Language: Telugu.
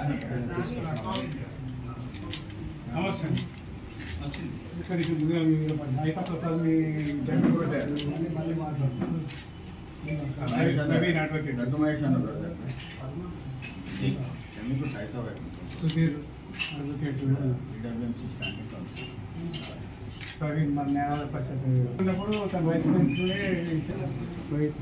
నమస్తే ఇక్కడ ముందుగా అయితా ప్రసాద్ మీ మళ్ళీ మాట్లాడుతున్నాను. సుధీర్ అడ్వకేట్ ప్రవీణ్ మన న్యాయాలయ పరిషత్ ఉన్నప్పుడు తన వైఫ్ వెయిట్